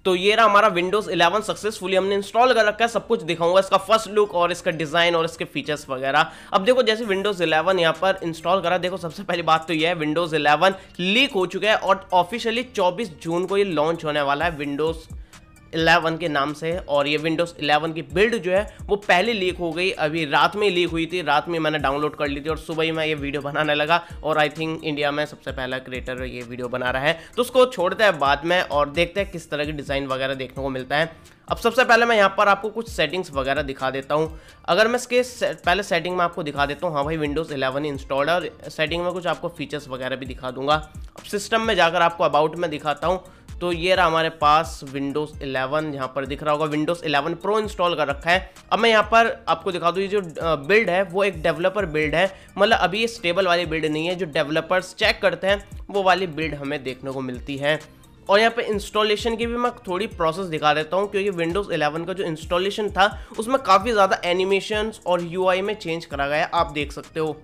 तो ये रहा हमारा Windows 11 सक्सेसफुली हमने इंस्टॉल कर रखा है। सब कुछ दिखाऊंगा, इसका फर्स्ट लुक और इसका डिज़ाइन और इसके फीचर्स वगैरह। अब देखो जैसे Windows 11 यहाँ पर इंस्टॉल करा, देखो सबसे पहली बात तो ये है Windows 11 लीक हो चुका है और ऑफिशियली 24 जून को ये लॉन्च होने वाला है Windows 11 के नाम से। और ये Windows 11 की बिल्ड जो है वो पहले लीक हो गई, अभी रात में लीक हुई थी, रात में मैंने डाउनलोड कर ली थी और सुबह ही मैं ये वीडियो बनाने लगा। और आई थिंक इंडिया में सबसे पहला क्रिएटर ये वीडियो बना रहा है, तो उसको छोड़ते हैं बाद में और देखते हैं किस तरह की डिज़ाइन वगैरह देखने को मिलता है। अब सबसे पहले मैं यहाँ पर आपको कुछ सेटिंग्स वगैरह दिखा देता हूँ। अगर मैं इसके पहले सेटिंग में आपको दिखा देता हूँ, हाँ भाई Windows 11 इंस्टॉल्ड है, और सेटिंग में कुछ आपको फीचर्स वगैरह भी दिखा दूंगा। अब सिस्टम में जाकर आपको अबाउट में दिखाता हूँ। तो ये रहा हमारे पास Windows 11, यहाँ पर दिख रहा होगा Windows 11 Pro इंस्टॉल कर रखा है। अब मैं यहाँ पर आपको दिखा दूँ, ये जो बिल्ड है वो एक डेवलपर बिल्ड है, मतलब अभी ये स्टेबल वाली बिल्ड नहीं है, जो डेवलपर्स चेक करते हैं वो वाली बिल्ड हमें देखने को मिलती है। और यहाँ पे इंस्टॉलेशन की भी मैं थोड़ी प्रोसेस दिखा देता हूँ, क्योंकि Windows 11 का जो इंस्टॉलेशन था उसमें काफ़ी ज़्यादा एनिमेशंस और UI में चेंज करा गया है, आप देख सकते हो।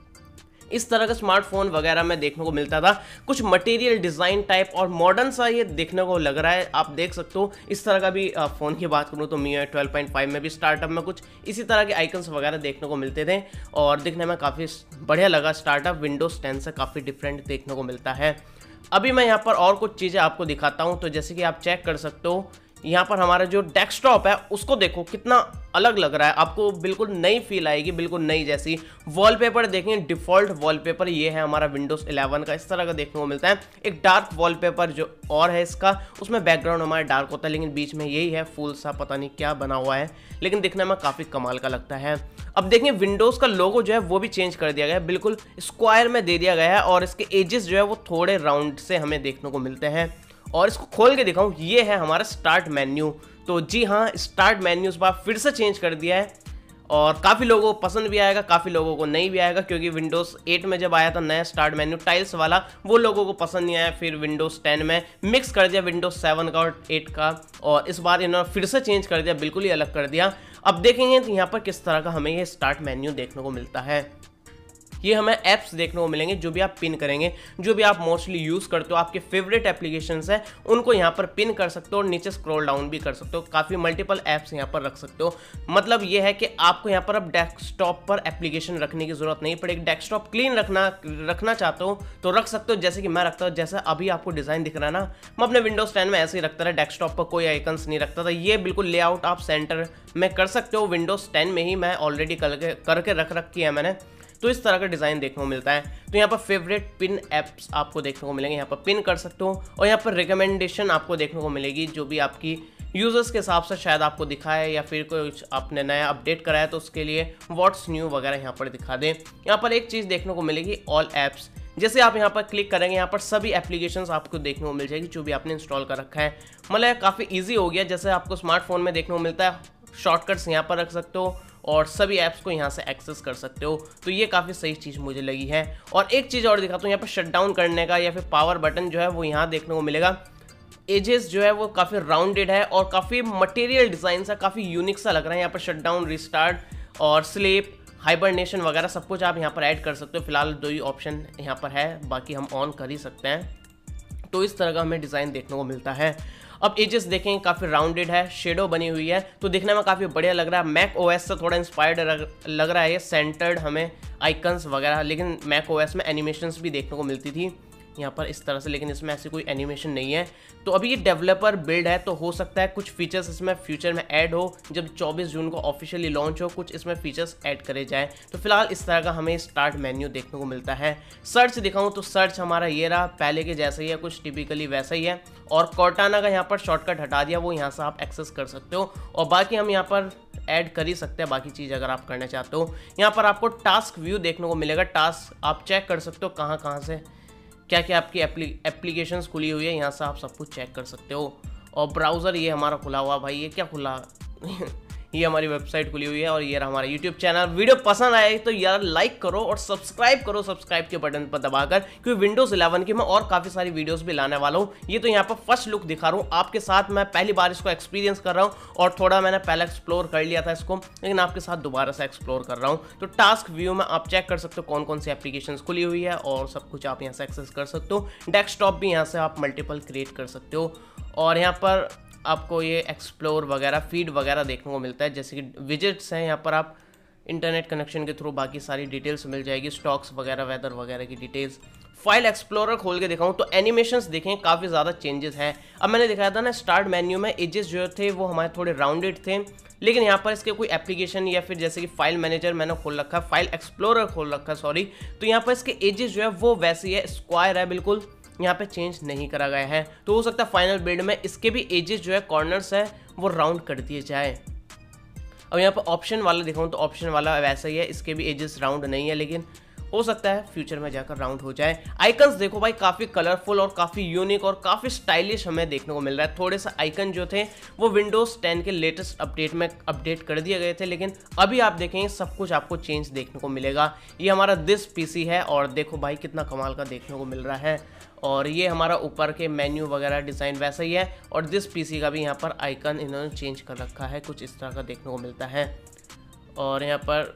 इस तरह का स्मार्टफोन वगैरह में देखने को मिलता था, कुछ मटेरियल डिज़ाइन टाइप और मॉडर्न सा ये देखने को लग रहा है, आप देख सकते हो। इस तरह का भी फ़ोन की बात करूँ तो MIUI 12.5 में भी स्टार्टअप में कुछ इसी तरह के आइकन्स वगैरह देखने को मिलते थे और दिखने में काफ़ी बढ़िया लगा। स्टार्टअप Windows 10 से काफ़ी डिफरेंट देखने को मिलता है। अभी मैं यहाँ पर और कुछ चीज़ें आपको दिखाता हूँ। तो जैसे कि आप चेक कर सकते हो, यहाँ पर हमारा जो डेस्कटॉप है उसको देखो कितना अलग लग रहा है, आपको बिल्कुल नई फील आएगी, बिल्कुल नई जैसी। वॉलपेपर देखेंगे, डिफ़ॉल्ट वॉलपेपर ये है हमारा Windows 11 का, इस तरह का देखने को मिलता है। एक डार्क वॉलपेपर जो और है इसका, उसमें बैकग्राउंड हमारा डार्क होता है, लेकिन बीच में यही है फुल सा, पता नहीं क्या बना हुआ है, लेकिन दिखने में काफ़ी कमाल का लगता है। अब देखें विंडोज़ का लोगो जो है वो भी चेंज कर दिया गया है, बिल्कुल स्क्वायर में दे दिया गया है और इसके एजेस जो है वो थोड़े राउंड से हमें देखने को मिलते हैं। और इसको खोल के दिखाऊं, ये है हमारा स्टार्ट मेन्यू। तो जी हाँ, स्टार्ट मेन्यू इस बार फिर से चेंज कर दिया है और काफ़ी लोगों को पसंद भी आएगा, काफ़ी लोगों को नहीं भी आएगा, क्योंकि Windows 8 में जब आया था नया स्टार्ट मेन्यू टाइल्स वाला, वो लोगों को पसंद नहीं आया। फिर Windows 10 में मिक्स कर दिया Windows 7 का और 8 का, और इस बार इन्होंने फिर से चेंज कर दिया, बिल्कुल ही अलग कर दिया। अब देखेंगे तो यहाँ पर किस तरह का हमें ये स्टार्ट मेन्यू देखने को मिलता है। ये हमें ऐप्स देखने को मिलेंगे जो भी आप पिन करेंगे, जो भी आप मोस्टली यूज़ करते हो, आपके फेवरेट एप्लीकेशंस है उनको यहाँ पर पिन कर सकते हो और नीचे स्क्रॉल डाउन भी कर सकते हो। काफ़ी मल्टीपल ऐप्स यहाँ पर रख सकते हो। मतलब ये है कि आपको यहाँ पर अब डेस्कटॉप पर एप्लीकेशन रखने की ज़रूरत नहीं पड़ेगी। डेस्कटॉप क्लीन रखना चाहते हो तो रख सकते हो, जैसे कि मैं रखता हूँ। जैसे अभी आपको डिज़ाइन दिख रहा है ना, मैं अपने Windows 10 में ऐसे ही रखता था, डेस्कटॉप पर कोई आइकन्स नहीं रखता था। ये बिल्कुल लेआउट आप सेंटर में कर सकते हो, Windows 10 में ही मैं ऑलरेडी करके रख रखी है मैंने। तो इस तरह का डिज़ाइन देखने को मिलता है। तो यहाँ पर फेवरेट पिन ऐप्स आपको देखने को मिलेंगे, यहाँ पर पिन कर सकते हो। और यहाँ पर रिकमेंडेशन आपको देखने को मिलेगी, जो भी आपकी यूज़र्स के हिसाब से शायद आपको दिखाए, या फिर कोई आपने नया अपडेट कराया तो उसके लिए व्हाट्स न्यू वगैरह यहाँ पर दिखा दें। यहाँ पर एक चीज़ देखने को मिलेगी, ऑल ऐप्स। जैसे आप यहाँ पर क्लिक करेंगे, यहाँ पर सभी एप्लीकेशंस आपको देखने को मिल जाएगी जो भी आपने इंस्टॉल कर रखा है। मतलब काफ़ी ईजी हो गया, जैसे आपको स्मार्टफोन में देखने को मिलता है। शॉर्टकट्स यहाँ पर रख सकते हो और सभी ऐप्स को यहाँ से एक्सेस कर सकते हो। तो ये काफ़ी सही चीज़ मुझे लगी है। और एक चीज़ और दिखाता हूँ, यहाँ पर शटडाउन करने का या फिर पावर बटन जो है वो यहाँ देखने को मिलेगा। एजेस जो है वो काफ़ी राउंडेड है और काफ़ी मटेरियल डिज़ाइन सा, काफ़ी यूनिक सा लग रहा है। यहाँ पर शटडाउन, रिस्टार्ट और स्लीप, हाइबरनेशन वगैरह सब कुछ आप यहाँ पर ऐड कर सकते हो। फिलहाल 2 ही ऑप्शन यहाँ पर है, बाकी हम ऑन कर ही सकते हैं। तो इस तरह का हमें डिज़ाइन देखने को मिलता है। अब एजेस देखें, काफ़ी राउंडेड है, शेडो बनी हुई है, तो दिखने में काफ़ी बढ़िया लग रहा है। मैक ओएस से थोड़ा इंस्पायर्ड लग रहा है ये, सेंटर्ड हमें आइकन्स वगैरह, लेकिन मैक ओएस में एनिमेशंस भी देखने को मिलती थी यहाँ पर इस तरह से, लेकिन इसमें ऐसी कोई एनिमेशन नहीं है। तो अभी ये डेवलपर बिल्ड है, तो हो सकता है कुछ फीचर्स इसमें फ्यूचर में ऐड हो, जब 24 जून को ऑफिशियली लॉन्च हो कुछ इसमें फीचर्स ऐड करे जाए। तो फिलहाल इस तरह का हमें स्टार्ट मेन्यू देखने को मिलता है। सर्च दिखाऊं तो सर्च हमारा ये रहा, पहले के जैसा ही है, कुछ टिपिकली वैसा ही है। और कॉर्टाना का यहाँ पर शॉर्टकट हटा दिया, वो यहाँ से आप एक्सेस कर सकते हो। और बाकी हम यहाँ पर ऐड कर ही सकते हैं बाकी चीज़ अगर आप करना चाहते हो। यहाँ पर आपको टास्क व्यू देखने को मिलेगा, टास्क आप चेक कर सकते हो कहाँ से क्या क्या आपकी एप्लीकेशंस खुली हुई है, यहाँ से आप सब कुछ चेक कर सकते हो। और ब्राउज़र ये हमारा खुला हुआ, भाई ये क्या खुला ये हमारी वेबसाइट खुली हुई है। और ये रहा हमारा यूट्यूब चैनल। वीडियो पसंद आए तो यार लाइक करो और सब्सक्राइब करो, सब्सक्राइब के बटन पर दबाकर, क्योंकि Windows 11 की मैं और काफ़ी सारी वीडियोस भी लाने वाला हूँ। ये तो यहाँ पर फर्स्ट लुक दिखा रहा हूँ आपके साथ, मैं पहली बार इसको एक्सपीरियंस कर रहा हूँ और थोड़ा मैंने पहले एक्सप्लोर कर लिया था इसको, लेकिन आपके साथ दोबारा से एक्सप्लोर कर रहा हूँ। तो टास्क व्यू में आप चेक कर सकते हो कौन कौन सी एप्लीकेशन खुली हुई है और सब कुछ आप यहाँ से एक्सेस कर सकते हो। डेस्कटॉप भी यहाँ से आप मल्टीपल क्रिएट कर सकते हो। और यहाँ पर आपको ये एक्सप्लोर वगैरह फीड वगैरह देखने को मिलता है, जैसे कि विजिट्स हैं, यहाँ पर आप इंटरनेट कनेक्शन के थ्रू बाकी सारी डिटेल्स मिल जाएगी, स्टॉक्स वगैरह, वेदर वगैरह की डिटेल्स। फाइल एक्सप्लोरर खोल के दिखाऊं तो एनिमेशंस देखें काफ़ी ज़्यादा चेंजेस हैं। अब मैंने दिखाया था ना स्टार्ट मेन्यू में एजेस जो थे वो हमारे थोड़े राउंडेड थे, लेकिन यहाँ पर इसके कोई एप्लीकेशन या फिर जैसे कि फाइल मैनेजर मैंने खोल रखा है, फाइल एक्सप्लोरर खोल रखा है सॉरी, तो यहाँ पर इसके एजेस जो है वो वैसी है, स्क्वायर है बिल्कुल, यहाँ पे चेंज नहीं करा गया है। तो हो सकता है फाइनल बिल्ड में इसके भी एजेस जो है कॉर्नर्स है वो राउंड कर दिए जाए। अब यहाँ पर ऑप्शन वाला दिखाऊं तो ऑप्शन वाला वैसा ही है, इसके भी एजेस राउंड नहीं है, लेकिन हो सकता है फ्यूचर में जाकर राउंड हो जाए। आइकन्स देखो भाई काफ़ी कलरफुल और काफ़ी यूनिक और काफ़ी स्टाइलिश हमें देखने को मिल रहा है। थोड़े से आइकन जो थे वो विंडोज़ 10 के लेटेस्ट अपडेट में अपडेट कर दिए गए थे, लेकिन अभी आप देखेंगे सब कुछ आपको चेंज देखने को मिलेगा। ये हमारा दिस पीसी है और देखो भाई कितना कमाल का देखने को मिल रहा है। और ये हमारा ऊपर के मेन्यू वगैरह डिज़ाइन वैसा ही है, और दिस पीसी का भी यहाँ पर आइकन इन्होंने चेंज कर रखा है, कुछ इस तरह का देखने को मिलता है। और यहाँ पर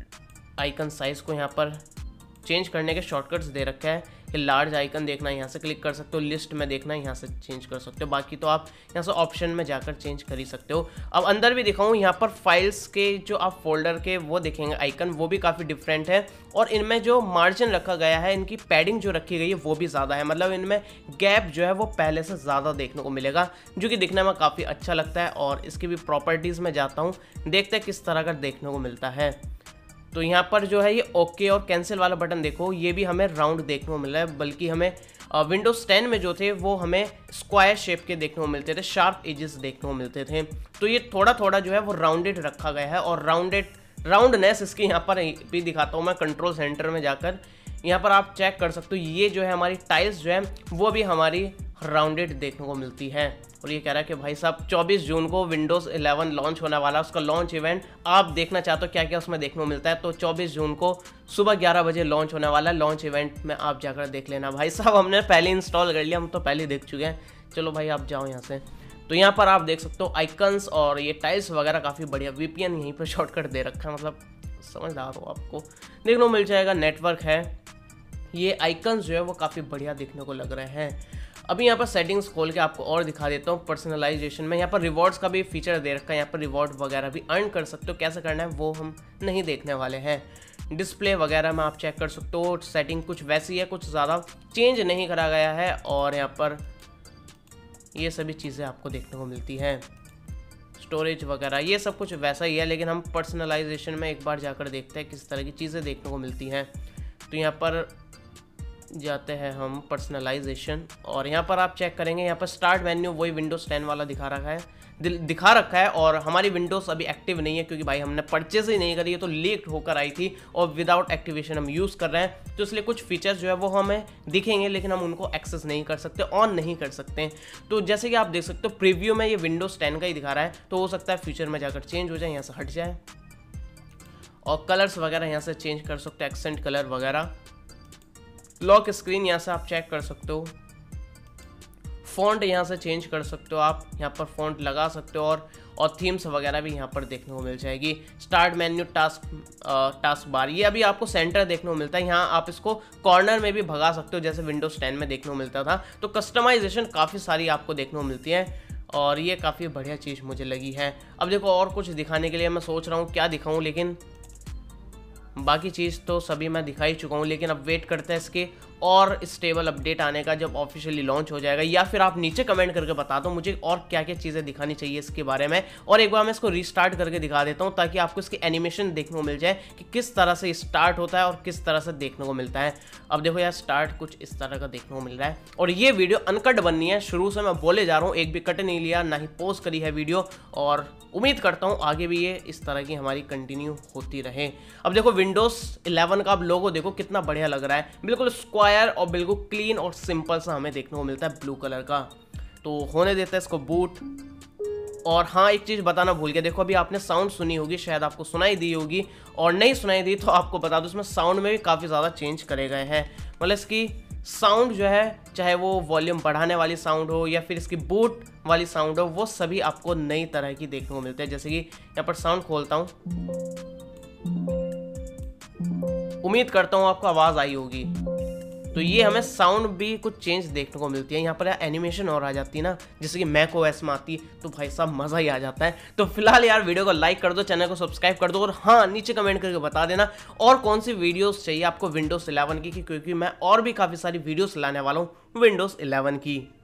आइकन साइज़ को यहाँ पर चेंज करने के शॉर्टकट्स दे रखा है कि लार्ज आइकन देखना है यहाँ से क्लिक कर सकते हो, लिस्ट में देखना है यहाँ से चेंज कर सकते हो, बाकी तो आप यहाँ से ऑप्शन में जाकर चेंज कर ही सकते हो। अब अंदर भी दिखाऊँ, यहाँ पर फाइल्स के जो आप फोल्डर के वो देखेंगे आइकन, वो भी काफ़ी डिफरेंट है, और इनमें जो मार्जिन रखा गया है, इनकी पैडिंग जो रखी गई है वो भी ज़्यादा है, मतलब इनमें गैप जो है वो पहले से ज़्यादा देखने को मिलेगा, जो कि दिखने में काफ़ी अच्छा लगता है। और इसकी भी प्रॉपर्टीज़ में जाता हूँ, देखते हैं किस तरह का देखने को मिलता है। तो यहाँ पर जो है ये ओके और कैंसिल वाला बटन देखो, ये भी हमें राउंड देखने को मिल रहा है, बल्कि हमें विंडोज़ 10 में जो थे वो हमें स्क्वायर शेप के देखने को मिलते थे, शार्प एजेस देखने को मिलते थे। तो ये थोड़ा थोड़ा जो है वो राउंडेड रखा गया है, और राउंडनेस इसकी यहाँ पर भी दिखाता हूँ मैं कंट्रोल सेंटर में जाकर। यहाँ पर आप चेक कर सकते हो, ये जो है हमारी टाइल्स जो है वो भी हमारी राउंडेड देखने को मिलती है। और ये कह रहा है कि भाई साहब 24 जून को विंडोज़ 11 लॉन्च होने वाला है, उसका लॉन्च इवेंट आप देखना चाहते हो क्या क्या उसमें देखने को मिलता है, तो 24 जून को सुबह 11 बजे लॉन्च होने वाला है। लॉन्च इवेंट में आप जाकर देख लेना। भाई साहब हमने पहले इंस्टॉल कर लिया, हम तो पहले देख चुके हैं। चलो भाई आप जाओ यहाँ से। तो यहाँ पर आप देख सकते हो आइकन्स और ये टाइल्स वगैरह काफ़ी बढ़िया, VPN यहीं पर शॉर्टकट दे रखा है, मतलब समझदार हो आपको देखने को मिल जाएगा। नेटवर्क है, ये आइकन्स जो है वो काफ़ी बढ़िया दिखने को लग रहे हैं। अभी यहाँ पर सेटिंग्स खोल के आपको और दिखा देता हूँ। पर्सनलाइजेशन में यहाँ पर रिवॉर्ड्स का भी फीचर दे रखा है, यहाँ पर रिवॉर्ड वगैरह भी अर्न कर सकते हो, कैसे करना है वो हम नहीं देखने वाले हैं। डिस्प्ले वगैरह में आप चेक कर सकते हो, सेटिंग कुछ वैसी है, कुछ ज़्यादा चेंज नहीं करा गया है, और यहाँ पर ये सभी चीज़ें आपको देखने को मिलती हैं। स्टोरेज वगैरह ये सब कुछ वैसा ही है, लेकिन हम पर्सनलाइजेशन में एक बार जाकर देखते हैं किस तरह की चीज़ें देखने को मिलती हैं। तो यहाँ पर जाते हैं हम पर्सनलाइजेशन, और यहाँ पर आप चेक करेंगे, यहाँ पर स्टार्ट मेन्यू वही विंडोज़ 10 वाला दिखा रखा है, और हमारी विंडोज़ अभी एक्टिव नहीं है क्योंकि भाई हमने परचेज ही नहीं करी है, तो लीक होकर आई थी और विदाउट एक्टिवेशन हम यूज़ कर रहे हैं, तो इसलिए कुछ फीचर्स जो है वो हमें दिखेंगे, लेकिन हम उनको एक्सेस नहीं कर सकते, ऑन नहीं कर सकते। तो जैसे कि आप देख सकते हो प्रीव्यू में ये विंडोज़ 10 का ही दिखा रहा है, तो हो सकता है फ्यूचर में जाकर चेंज हो जाए, यहाँ से हट जाए। और कलर्स वगैरह यहाँ से चेंज कर सकते हो, एक्सेंट कलर वगैरह। लॉक स्क्रीन यहाँ से आप चेक कर सकते हो, फॉन्ट यहाँ से चेंज कर सकते हो, आप यहाँ पर फॉन्ट लगा सकते हो, और थीम्स वगैरह भी यहाँ पर देखने को मिल जाएगी। स्टार्ट मेन्यू टास्क बार, ये अभी आपको सेंटर देखने को मिलता है, यहाँ आप इसको कॉर्नर में भी भगा सकते हो जैसे विंडोज़ 10 में देखने को मिलता था। तो कस्टमाइजेशन काफ़ी सारी आपको देखने को मिलती है, और ये काफ़ी बढ़िया चीज़ मुझे लगी है। अब देखो और कुछ दिखाने के लिए मैं सोच रहा हूँ क्या दिखाऊँ, लेकिन बाकी चीज़ तो सभी मैं दिखा ही चुका हूँ, लेकिन अब वेट करते हैं इसके और स्टेबल अपडेट आने का, जब ऑफिशियली लॉन्च हो जाएगा, या फिर आप नीचे कमेंट करके बता दो मुझे और क्या क्या चीज़ें दिखानी चाहिए इसके बारे में। और एक बार मैं इसको रीस्टार्ट करके दिखा देता हूँ, ताकि आपको इसकी एनिमेशन देखने को मिल जाए कि किस तरह से स्टार्ट होता है और किस तरह से देखने को मिलता है। अब देखो यार स्टार्ट कुछ इस तरह का देखने को मिल रहा है, और ये वीडियो अनकट बननी है, शुरू से मैं बोले जा रहा हूँ, एक भी कट नहीं लिया, ना ही पोस्ट करी है वीडियो, और उम्मीद करता हूँ आगे भी ये इस तरह की हमारी कंटिन्यू होती रहे। अब देखो विंडोज़ 11 का आप लोगो देखो कितना बढ़िया लग रहा है, बिल्कुल स्क्वायर और बिल्कुल क्लीन और सिंपल सा हमें देखने को मिलता है ब्लू कलर का। तो होने देता है इसको बूट। और हाँ एक चीज़ बताना भूल गया, देखो अभी आपने साउंड सुनी होगी, शायद आपको सुनाई दी होगी, और नहीं सुनाई दी तो आपको बता दो इसमें साउंड में भी काफ़ी ज़्यादा चेंज करे गए हैं। मतलब इसकी साउंड जो है, चाहे वो वॉल्यूम बढ़ाने वाली साउंड हो या फिर इसकी बूट वाली साउंड हो, वो सभी आपको नई तरह की देखने को मिलते हैं। जैसे कि यहाँ पर साउंड खोलता हूँ, उम्मीद करता हूँ आपको आवाज़ आई होगी। तो ये हमें साउंड भी कुछ चेंज देखने को मिलती है। यहाँ पर यार एनिमेशन और आ जाती है ना, जैसे कि मैक ओएस में आती है, तो भाई साहब मजा ही आ जाता है। तो फिलहाल यार वीडियो को लाइक कर दो, चैनल को सब्सक्राइब कर दो, और हाँ नीचे कमेंट करके बता देना और कौन सी वीडियोस चाहिए आपको विंडोज 11 की, क्योंकि मैं और भी काफी सारी वीडियोस लाने वाला हूँ विंडोज 11 की।